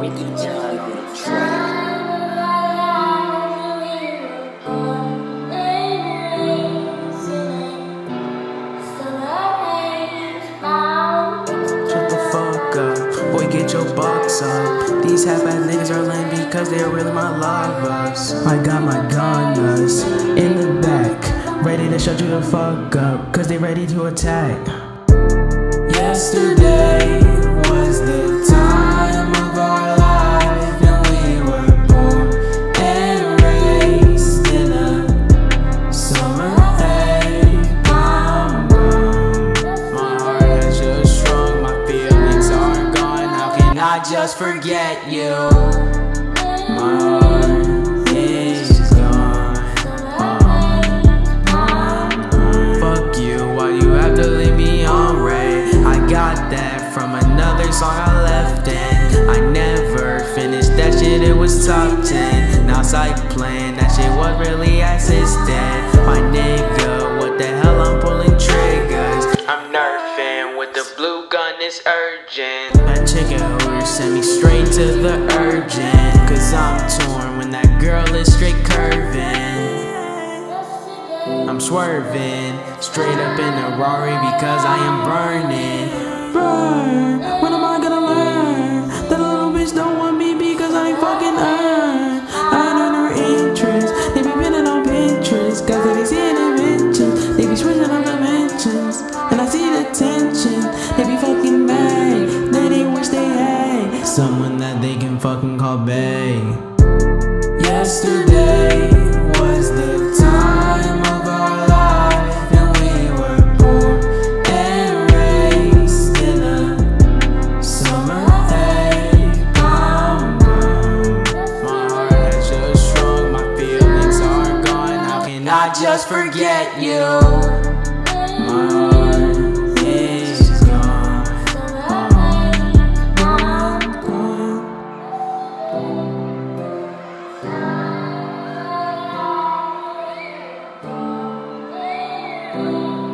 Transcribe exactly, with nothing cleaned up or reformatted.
Nicky John on the track. Shut the fuck up, boy, get your box up. These half-ass niggas are lame because they're really my lovers. I got my gunners in the back, ready to shut you the fuck up, cause they ready to attack. Yesterday was the time of our life, and we were born and raised in a summer haze. Bum, bum. My heart has just shrunk, my feelings are gone. How can I just forget you? My heart is gone. Bum, bum, bum. Fuck you, why you have to leave me on red? Got that from another song I left in. I never finished that shit, it was top ten. Now side playing, that shit was really assistant. My nigga, what the hell, I'm pulling triggers. I'm nerfing with the blue gun, it's urgent. That chicken holder sent me straight to the urgent, cause I'm torn when that girl is straight curving. I'm swerving straight up in a Rari because I am burning. Burn. When am I gonna learn that a little bitch don't want me because I ain't fucking earn? I ain't earn her interest. They be pinning on Pinterest, cause they be seeing inventions. They be switching up dimensions, and I see the tension. They be fucking mad, then they wish they had someone that they can fucking call bae. Yesterday was the time of our life, and we were born and raised in a summer haze. Bum, bum. My heart has just shrunk, my feelings are gone. How can I just forget you? My heart is gone. Bum, bum, bum.